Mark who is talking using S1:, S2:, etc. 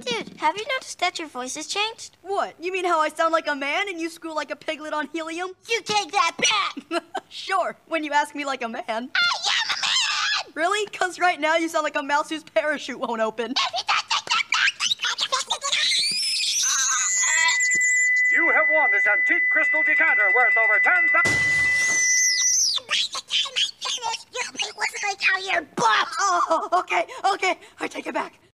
S1: Dude, have you noticed that your voice has changed?
S2: What? You mean how I sound like a man and you squeal like a piglet on helium?
S1: You take that back!
S2: Sure, when you ask me like a man.
S1: I am a man!
S2: Really? 'Cause right now you sound like a mouse whose parachute won't open.
S3: You have won this antique crystal decanter worth over 10,000.
S1: You looks like how you're buff!
S2: Oh, okay, I take it back.